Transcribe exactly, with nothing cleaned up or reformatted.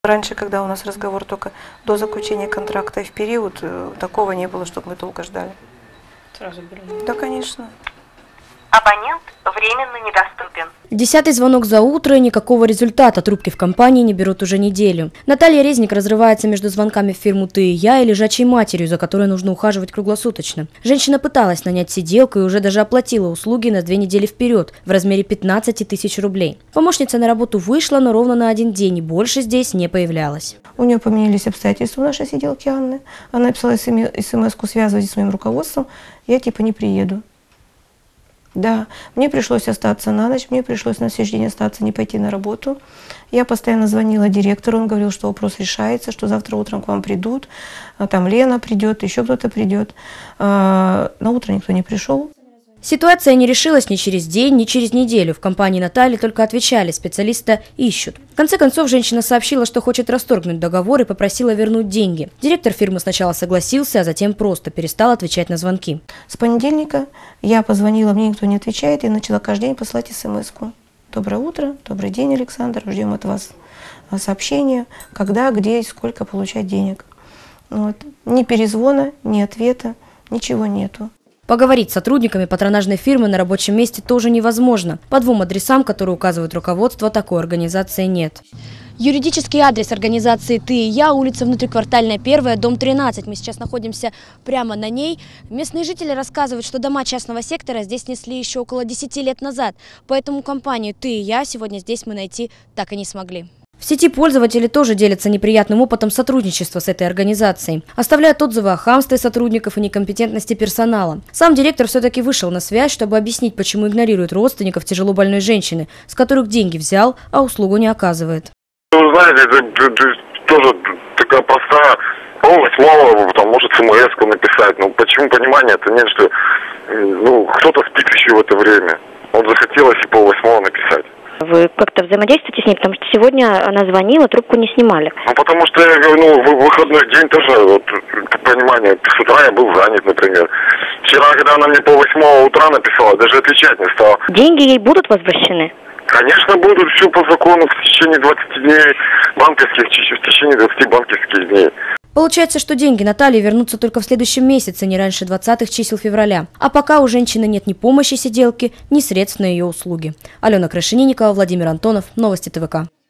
Раньше, когда у нас разговор только до заключения контракта и в период, такого не было, чтобы мы долго ждали. Сразу были? Да, конечно. Абонент временно недоступен. Десятый звонок за утро, и никакого результата. Трубки в компании не берут уже неделю. Наталья Резник разрывается между звонками в фирму «Ты и я» и лежачей матерью, за которой нужно ухаживать круглосуточно. Женщина пыталась нанять сиделку и уже даже оплатила услуги на две недели вперед в размере пятнадцати тысяч рублей. Помощница на работу вышла, но ровно на один день и больше здесь не появлялась. У нее поменялись обстоятельства у нашей сиделки Анны. Она написала смс-ку: связывайтесь с моим руководством, я типа не приеду. Да, мне пришлось остаться на ночь, мне пришлось на следующий день остаться, не пойти на работу. Я постоянно звонила директору, он говорил, что вопрос решается, что завтра утром к вам придут, там Лена придет, еще кто-то придет. На утро никто не пришел. Ситуация не решилась ни через день, ни через неделю. В компании Натальи только отвечали: специалиста ищут. В конце концов, женщина сообщила, что хочет расторгнуть договор, и попросила вернуть деньги. Директор фирмы сначала согласился, а затем просто перестал отвечать на звонки. С понедельника я позвонила, мне никто не отвечает, и начала каждый день посылать смс-ку. Доброе утро, добрый день, Александр, ждем от вас сообщения, когда, где и сколько получать денег. Вот. Ни перезвона, ни ответа, ничего нету. Поговорить с сотрудниками патронажной фирмы на рабочем месте тоже невозможно. По двум адресам, которые указывает руководство, такой организации нет. Юридический адрес организации «Ты и я», улица Внутриквартальная, первая, дом тринадцать. Мы сейчас находимся прямо на ней. Местные жители рассказывают, что дома частного сектора здесь снесли еще около десяти лет назад. Поэтому компанию «Ты и я» сегодня здесь мы найти так и не смогли. В сети пользователи тоже делятся неприятным опытом сотрудничества с этой организацией. Оставляют отзывы о хамстве сотрудников и некомпетентности персонала. Сам директор все-таки вышел на связь, чтобы объяснить, почему игнорирует родственников тяжело больной женщины, с которых деньги взял, а услугу не оказывает. Вы знаете, это, это тоже такая простая. Пол восьмого, там, может, смс-ку написать. Но почему понимания-то нет, что ну, кто-то спит еще в это время. Вот захотелось и пол восьмого написать. Вы как-то взаимодействуете с ней, потому что сегодня она звонила, трубку не снимали. Ну, потому что, я говорю, ну, в выходной день тоже, вот, понимание, с утра я был занят, например. Вчера, когда она мне пол восьмого утра написала, даже отвечать не стал. Деньги ей будут возвращены? Конечно, будут, все по закону, в течение двадцати дней банковских, в течение двадцати банковских дней. Получается, что деньги Натальи вернутся только в следующем месяце, не раньше двадцатых чисел февраля. А пока у женщины нет ни помощи сиделки, ни средств на ее услуги. Алена Крашенинникова, Владимир Антонов, Новости ТВК.